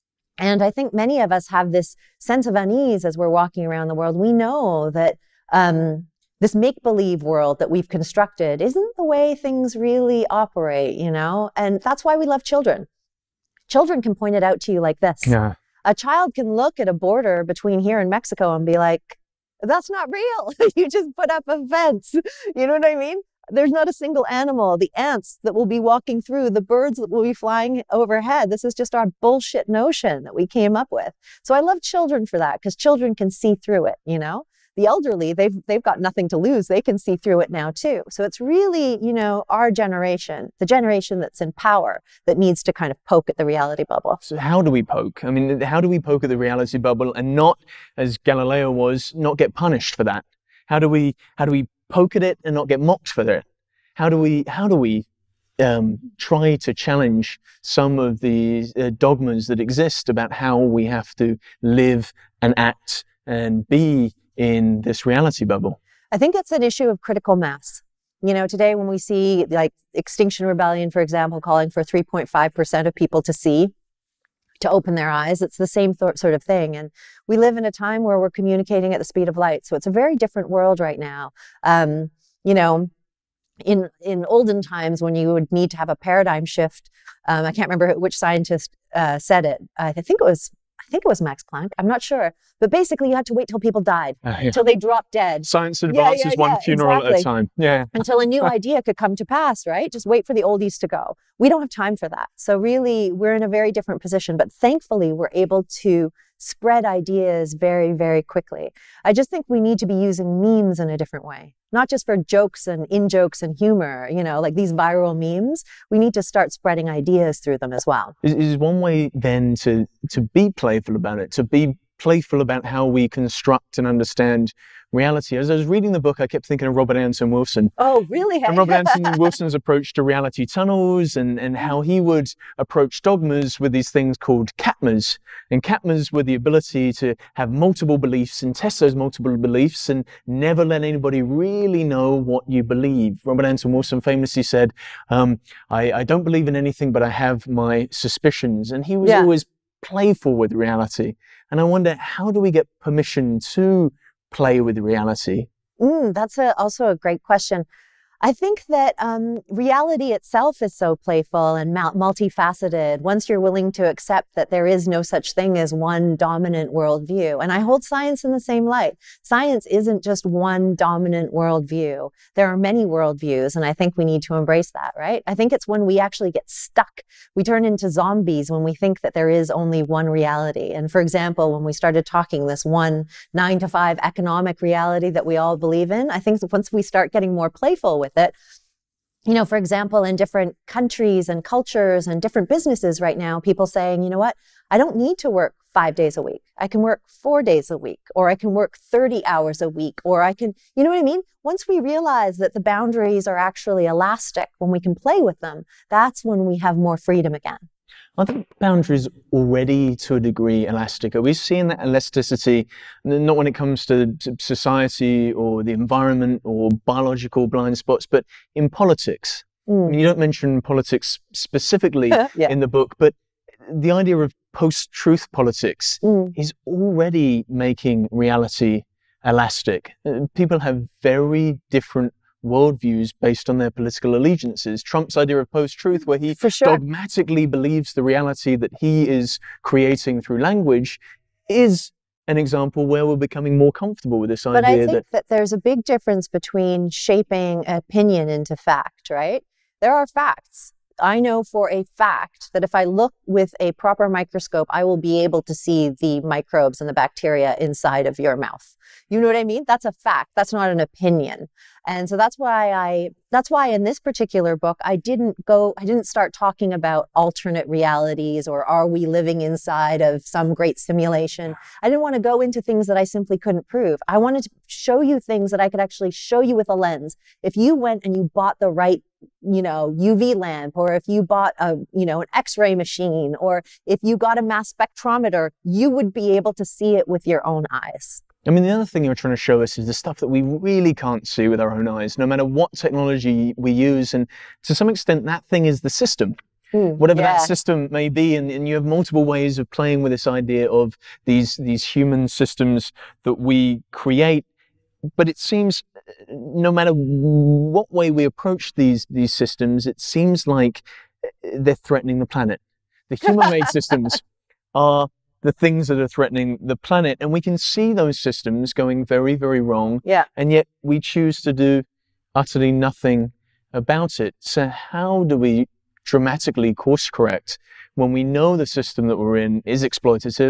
And I think many of us have this sense of unease as we're walking around the world. We know that um, this make-believe world that we've constructed isn't the way things really operate, you know? And that's why we love children. Children can point it out to you like this. Yeah. A child can look at a border between here and Mexico and be like, that's not real. You just put up a fence. You know what I mean? There's not a single animal, the ants that will be walking through, the birds that will be flying overhead. This is just our bullshit notion that we came up with. So I love children for that because children can see through it, you know? the elderly, they've, they've got nothing to lose. They can see through it now too. So it's really, you know, our generation, the generation that's in power, that needs to kind of poke at the reality bubble. So how do we poke? I mean, how do we poke at the reality bubble and not, as Galileo was, not get punished for that? How do we, how do we poke at it and not get mocked for it? How do we, how do we um, try to challenge some of the uh, dogmas that exist about how we have to live and act and be in this reality bubble? I think it's an issue of critical mass. You know, today when we see like Extinction Rebellion, for example, calling for three point five percent of people to see, to open their eyes, it's the same th- sort of thing. And we live in a time where we're communicating at the speed of light. So it's a very different world right now. Um, you know, in, in olden times when you would need to have a paradigm shift, um, I can't remember which scientist uh, said it. I think it was I think it was Max Planck. I'm not sure. But basically, you had to wait till people died, uh, yeah. till they dropped dead. Science advances yeah, yeah, one yeah, funeral exactly. at a time. Yeah. Until a new idea could come to pass, right? Just wait for the oldies to go. We don't have time for that. So really, we're in a very different position. But thankfully, we're able to spread ideas very, very quickly. I just think we need to be using memes in a different way. Not just for jokes and in-jokes and humor, you know, like these viral memes. We need to start spreading ideas through them as well. Is, is one way then to, to be playful about it, to be playful about how we construct and understand reality. As I was reading the book, I kept thinking of Robert Anton Wilson. Oh, really? And Robert Anton Wilson's approach to reality tunnels and, and how he would approach dogmas with these things called katmas. And katmas were the ability to have multiple beliefs and test those multiple beliefs and never let anybody really know what you believe. Robert Anton Wilson famously said, um, I, I don't believe in anything, but I have my suspicions. And he was yeah. always playful with reality. And I wonder, how do we get permission to play with reality? Mm, that's a, also a great question. I think that um, reality itself is so playful and multifaceted once you're willing to accept that there is no such thing as one dominant worldview. And I hold science in the same light. Science isn't just one dominant worldview. There are many worldviews, and I think we need to embrace that, right? I think it's when we actually get stuck. We turn into zombies when we think that there is only one reality. And for example, when we started talking this one nine to five economic reality that we all believe in, I think that once we start getting more playful with it, you know, for example, in different countries and cultures and different businesses right now, people saying, you know what, I don't need to work five days a week. I can work four days a week, or I can work thirty hours a week, or I can, you know what I mean? Once we realize that the boundaries are actually elastic, when we can play with them, that's when we have more freedom again. Are the boundaries already, to a degree, elastic? Are we seeing that elasticity, not when it comes to, to society or the environment or biological blind spots, but in politics? Mm. I mean, you don't mention politics specifically yeah. in the book, but the idea of post-truth politics mm. is already making reality elastic. People have very different worldviews based on their political allegiances. Trump's idea of post-truth, where he sure. dogmatically believes the reality that he is creating through language, is an example where we're becoming more comfortable with this idea. But I think that, that there's a big difference between shaping opinion into fact, right? There are facts. I know for a fact that if I look with a proper microscope, I will be able to see the microbes and the bacteria inside of your mouth. You know what I mean? That's a fact. That's not an opinion. And so that's why I, that's why in this particular book, I didn't go, I didn't start talking about alternate realities or are we living inside of some great simulation. I didn't want to go into things that I simply couldn't prove. I wanted to show you things that I could actually show you with a lens. If you went and you bought the right, you know, U V lamp, or if you bought a, you know, an X-ray machine, or if you got a mass spectrometer, you would be able to see it with your own eyes. I mean, the other thing you're trying to show us is the stuff that we really can't see with our own eyes, no matter what technology we use. And to some extent, that thing is the system. Mm, Whatever yeah. that system may be, and, and you have multiple ways of playing with this idea of these, these human systems that we create. But it seems, no matter what way we approach these, these systems, it seems like they're threatening the planet. The human-made systems are the things that are threatening the planet. And we can see those systems going very, very wrong. Yeah. And yet we choose to do utterly nothing about it. So how do we dramatically course correct when we know the system that we're in is exploitative,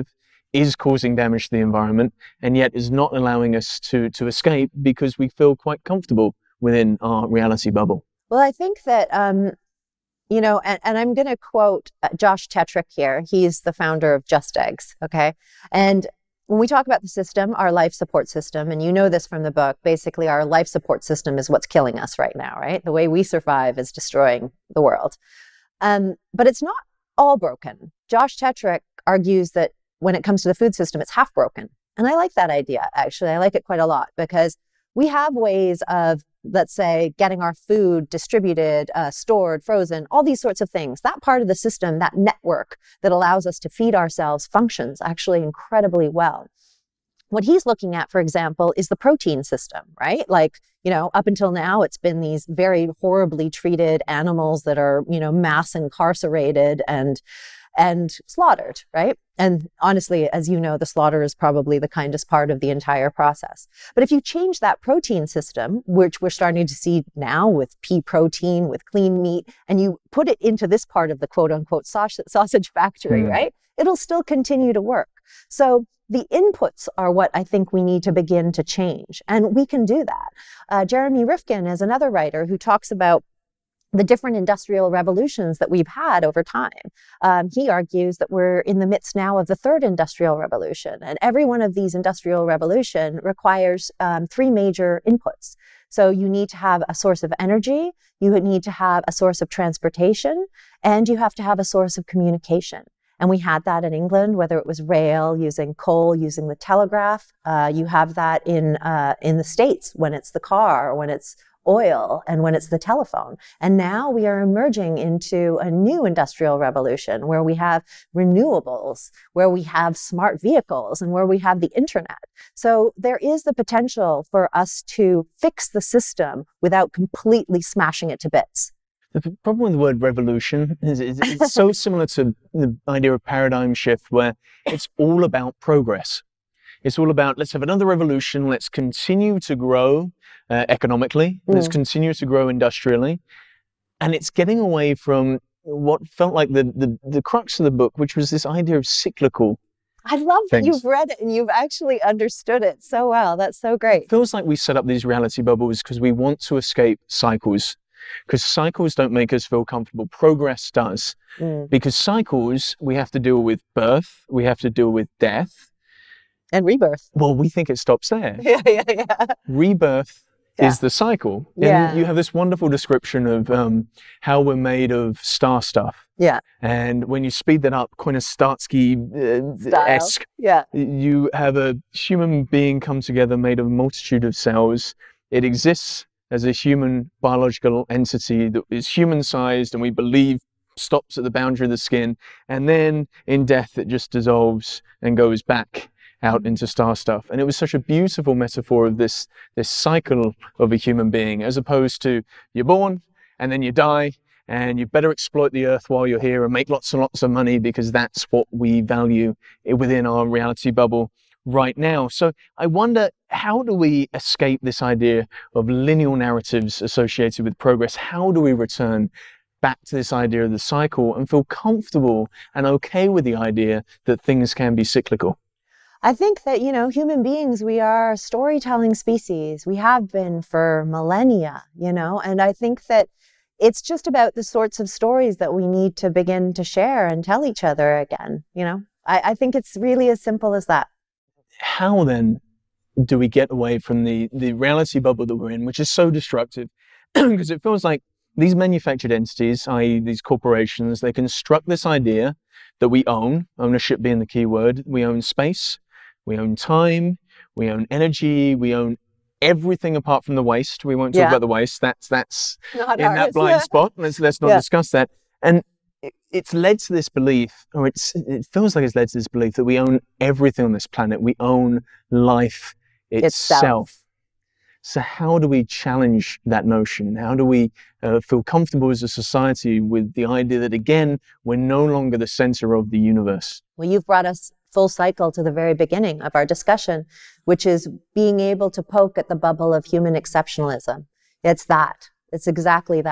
is causing damage to the environment, and yet is not allowing us to, to escape because we feel quite comfortable within our reality bubble. Well, I think that, um, you know, and, and I'm going to quote uh, Josh Tetrick here. He's the founder of Just Eggs, okay? And when we talk about the system, our life support system, and you know this from the book, basically our life support system is what's killing us right now, right? The way we survive is destroying the world. Um, but it's not all broken. Josh Tetrick argues that when it comes to the food system, it's half broken. And I like that idea, actually. I like it quite a lot because we have ways of, let's say, getting our food distributed, uh, stored, frozen, all these sorts of things. That part of the system, that network that allows us to feed ourselves functions actually incredibly well. What he's looking at, for example, is the protein system, right? Like, you know, up until now, it's been these very horribly treated animals that are, you know, mass incarcerated and and slaughtered, right? And honestly, as you know, the slaughter is probably the kindest part of the entire process. But if you change that protein system, which we're starting to see now with pea protein, with clean meat, and you put it into this part of the quote unquote sausage, sausage factory, mm. right? It'll still continue to work. So the inputs are what I think we need to begin to change. And we can do that. Uh, Jeremy Rifkin is another writer who talks about the different industrial revolutions that we've had over time. Um, he argues that we're in the midst now of the third industrial revolution, and every one of these industrial revolution requires um, three major inputs. So you need to have a source of energy, you need to have a source of transportation, and you have to have a source of communication. And we had that in England, whether it was rail, using coal, using the telegraph. Uh, you have that in uh, in the States when it's the car, or when it's oil, and when it's the telephone. And now we are emerging into a new industrial revolution where we have renewables, where we have smart vehicles, and where we have the internet. So there is the potential for us to fix the system without completely smashing it to bits. The problem with the word revolution is it's, it's so similar to the idea of paradigm shift, where it's all about progress. It's all about, let's have another revolution, let's continue to grow uh, economically, mm. let's continue to grow industrially. And it's getting away from what felt like the, the, the crux of the book, which was this idea of cyclical I love things. that you've read it and you've actually understood it so well. That's so great. It feels like we set up these reality bubbles because we want to escape cycles. Because cycles don't make us feel comfortable. Progress does. Mm. Because cycles, we have to deal with birth, we have to deal with death. And rebirth. Well, we think it stops there. Yeah, yeah, yeah. Rebirth yeah. is the cycle. Yeah. And you have this wonderful description of um, how we're made of star stuff. Yeah. And when you speed that up, kind of Starsky-esque, uh, yeah. you have a human being come together made of a multitude of cells. It exists as a human biological entity that is human-sized and we believe stops at the boundary of the skin. And then in death, it just dissolves and goes back out into star stuff. And it was such a beautiful metaphor of this, this cycle of a human being, as opposed to you're born and then you die and you better exploit the earth while you're here and make lots and lots of money because that's what we value within our reality bubble right now. So I wonder, how do we escape this idea of linear narratives associated with progress? How do we return back to this idea of the cycle and feel comfortable and okay with the idea that things can be cyclical? I think that, you know, human beings, we are a storytelling species. We have been for millennia, you know, and I think that it's just about the sorts of stories that we need to begin to share and tell each other again, you know. I, I think it's really as simple as that. How then do we get away from the, the reality bubble that we're in, which is so destructive? Because it feels like these manufactured entities, that is these corporations, they construct this idea that we own, ownership being the key word. We own space, we own time, we own energy, we own everything apart from the waste. We won't talk yeah. about the waste. That's that's Not in ours. that blind spot. Let's, let's not yeah. discuss that. And it, it's led to this belief, or it's, it feels like it's led to this belief that we own everything on this planet. We own life itself. itself. So how do we challenge that notion? How do we uh, feel comfortable as a society with the idea that, again, we're no longer the center of the universe? Well, you've brought us full cycle to the very beginning of our discussion, which is being able to poke at the bubble of human exceptionalism. It's that. It's exactly that.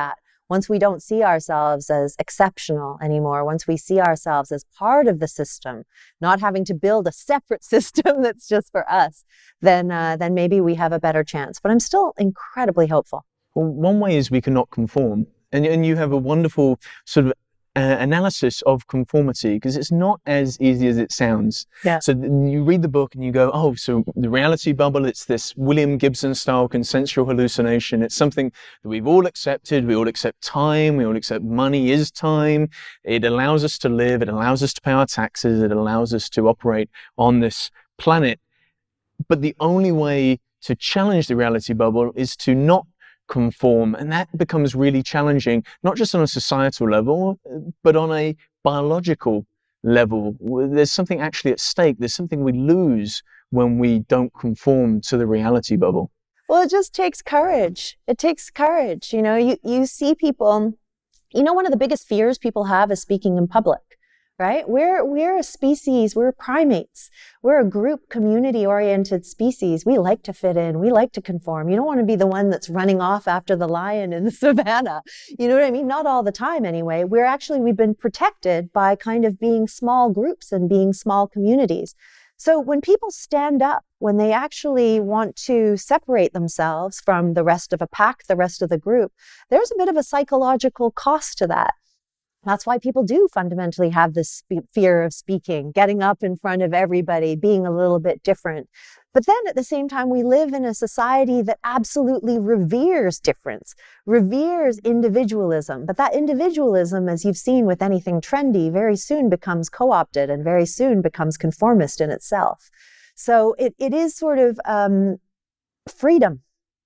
once we don't see ourselves as exceptional anymore, once we see ourselves as part of the system, not having to build a separate system that's just for us, then, uh, then maybe we have a better chance. But I'm still incredibly hopeful. Well, one way is we cannot conform. And, and you have a wonderful sort of uh, analysis of conformity, because it's not as easy as it sounds. Yeah. So you read the book and you go, oh, so the reality bubble, it's this William Gibson style consensual hallucination. It's something that we've all accepted. We all accept time. We all accept money is time. It allows us to live. It allows us to pay our taxes. It allows us to operate on this planet. But the only way to challenge the reality bubble is to not conform, and that becomes really challenging, not just on a societal level, but on a biological level. There's something actually at stake. There's something we lose when we don't conform to the reality bubble. Well, it just takes courage. It takes courage. You know, you, you see people, you know, one of the biggest fears people have is speaking in public, right? We're, we're a species, we're primates. We're a group, community-oriented species. We like to fit in. We like to conform. You don't want to be the one that's running off after the lion in the savannah. You know what I mean? Not all the time anyway. We're actually, we've been protected by kind of being small groups and being small communities. So when people stand up, when they actually want to separate themselves from the rest of a pack, the rest of the group, there's a bit of a psychological cost to that. That's why people do fundamentally have this fear of speaking, getting up in front of everybody, being a little bit different. But then at the same time, we live in a society that absolutely reveres difference, reveres individualism. But that individualism, as you've seen with anything trendy, very soon becomes co-opted and very soon becomes conformist in itself. So it, it is sort of um, freedom.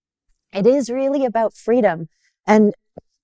It is really about freedom. And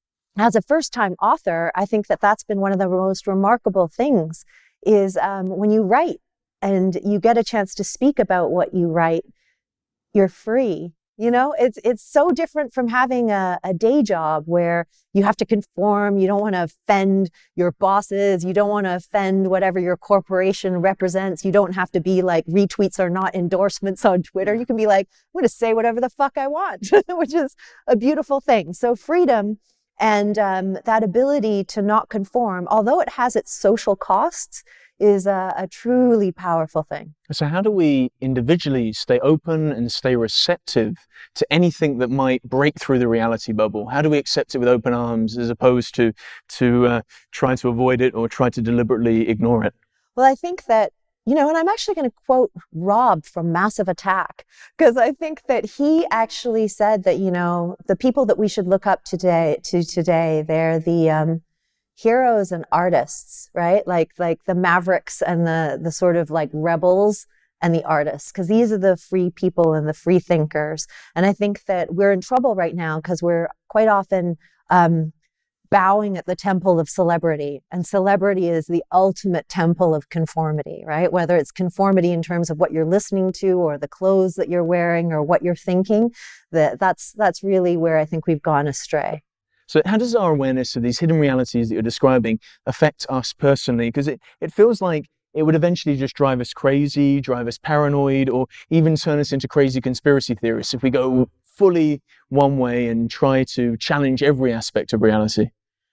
as a first-time author, I think that that's been one of the most remarkable things is um, when you write and you get a chance to speak about what you write, you're free. You know, it's it's so different from having a, a day job where you have to conform. You don't want to offend your bosses. You don't want to offend whatever your corporation represents. You don't have to be like retweets are not endorsements on Twitter. You can be like, I'm going to say whatever the fuck I want, which is a beautiful thing. So freedom and um, that ability to not conform, although it has its social costs, is a, a truly powerful thing. So how do we individually stay open and stay receptive to anything that might break through the reality bubble? How do we accept it with open arms as opposed to, to uh, try to avoid it or try to deliberately ignore it? Well, I think that, you know, and I'm actually going to quote Rob from Massive Attack, because I think that he actually said that, you know, the people that we should look up today to today, they're the um, heroes and artists, right? Like, like the mavericks and the, the sort of like rebels and the artists, because these are the free people and the free thinkers. And I think that we're in trouble right now because we're quite often um, bowing at the temple of celebrity, and celebrity is the ultimate temple of conformity, right? Whether it's conformity in terms of what you're listening to or the clothes that you're wearing or what you're thinking, that that's, that's really where I think we've gone astray. So how does our awareness of these hidden realities that you're describing affect us personally? Because it, it feels like it would eventually just drive us crazy, drive us paranoid, or even turn us into crazy conspiracy theorists if we go fully one way and try to challenge every aspect of reality.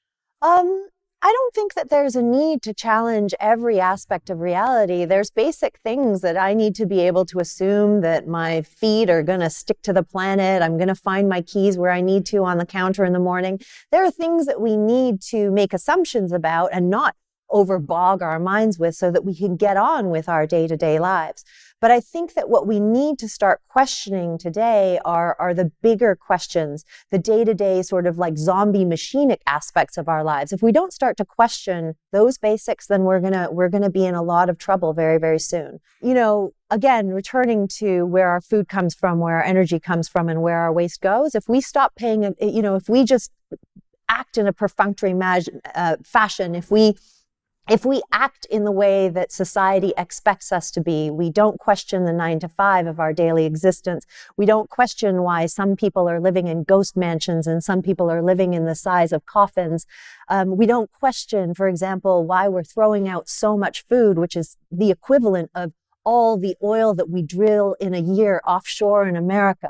Um, I don't think that there's a need to challenge every aspect of reality. There's basic things that I need to be able to assume that my feet are going to stick to the planet. I'm going to find my keys where I need to on the counter in the morning. There are things that we need to make assumptions about and not overbog our minds with so that we can get on with our day-to-day lives. But I think that what we need to start questioning today are, are the bigger questions, the day-to-day sort of like zombie machinic aspects of our lives. If we don't start to question those basics, then we're gonna, we're gonna be in a lot of trouble very, very soon. You know, again, returning to where our food comes from, where our energy comes from, and where our waste goes, if we stop paying, you know, if we just act in a perfunctory mag- uh, fashion, if we If we act in the way that society expects us to be, we don't question the nine to five of our daily existence. We don't question why some people are living in ghost mansions and some people are living in the size of coffins. Um, we don't question, for example, why we're throwing out so much food, which is the equivalent of all the oil that we drill in a year offshore in America.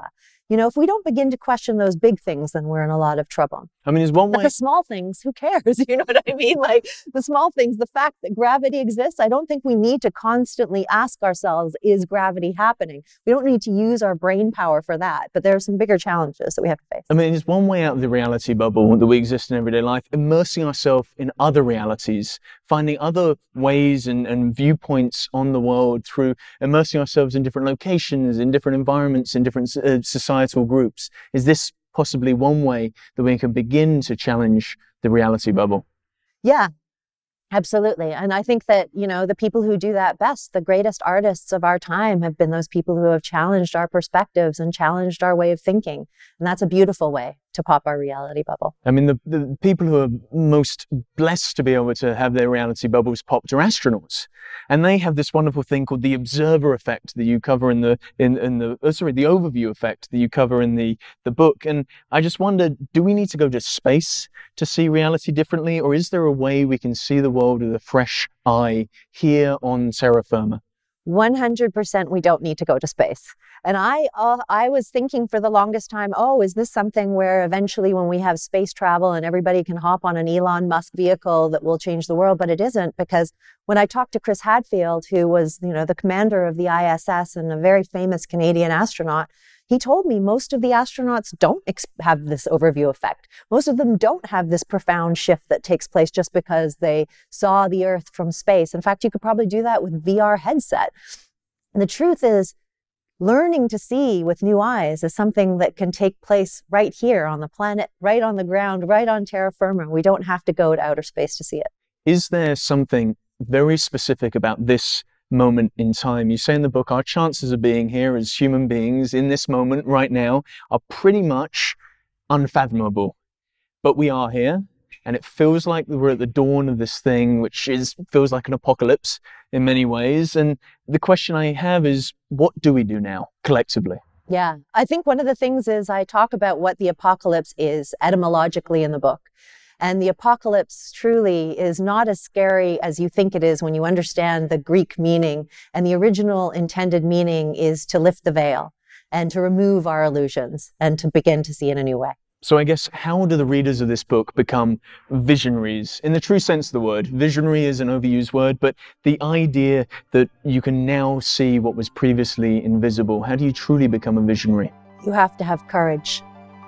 You know, if we don't begin to question those big things, then we're in a lot of trouble. I mean, there's one But way. the small things, who cares? You know what I mean? Like the small things, the fact that gravity exists, I don't think we need to constantly ask ourselves, is gravity happening? We don't need to use our brain power for that. But there are some bigger challenges that we have to face. I mean, it's one way out of the reality bubble that we exist in everyday life, immersing ourselves in other realities, finding other ways and, and viewpoints on the world through immersing ourselves in different locations, in different environments, in different uh, societal groups. Is this possibly one way that we can begin to challenge the reality bubble? Yeah, absolutely. And I think that, you know, the people who do that best, the greatest artists of our time, have been those people who have challenged our perspectives and challenged our way of thinking. And that's a beautiful way to pop our reality bubble. I mean, the, the people who are most blessed to be able to have their reality bubbles popped are astronauts. And they have this wonderful thing called the observer effect that you cover in the, in, in the, oh, sorry, the overview effect that you cover in the, the book. And I just wonder, do we need to go to space to see reality differently? Or is there a way we can see the world with a fresh eye here on terra firma? one hundred percent we don't need to go to space. And I uh, I was thinking for the longest time, oh, is this something where eventually when we have space travel and everybody can hop on an Elon Musk vehicle that will change the world? But it isn't, because when I talked to Chris Hadfield, who was, you know, the commander of the I S S and a very famous Canadian astronaut, he told me most of the astronauts don't ex- have this overview effect. Most of them don't have this profound shift that takes place just because they saw the Earth from space. In fact, you could probably do that with V R headset. And the truth is, learning to see with new eyes is something that can take place right here on the planet, right on the ground, right on terra firma. We don't have to go to outer space to see it. Is there something very specific about this moment in time? You say in the book, our chances of being here as human beings in this moment right now are pretty much unfathomable. But we are here, and it feels like we're at the dawn of this thing, which is feels like an apocalypse in many ways. And the question I have is, what do we do now collectively? Yeah, I think one of the things is I talk about what the apocalypse is etymologically in the book. And the apocalypse truly is not as scary as you think it is when you understand the Greek meaning. And the original intended meaning is to lift the veil and to remove our illusions and to begin to see in a new way. So I guess, how do the readers of this book become visionaries in the true sense of the word? Visionary is an overused word, but the idea that you can now see what was previously invisible. How do you truly become a visionary? You have to have courage.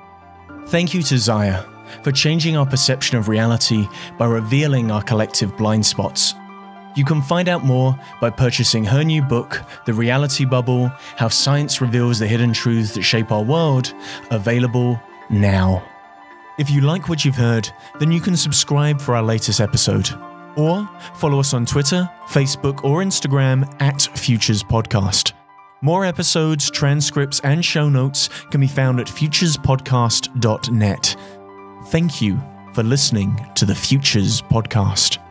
Thank you to Zaya for changing our perception of reality by revealing our collective blind spots. You can find out more by purchasing her new book, The Reality Bubble: How Science Reveals the Hidden Truths That Shape Our World, available now. If you like what you've heard, then you can subscribe for our latest episode, or follow us on Twitter, Facebook, or Instagram at Futures Podcast. More episodes, transcripts, and show notes can be found at futures podcast dot net. Thank you for listening to the Futures Podcast.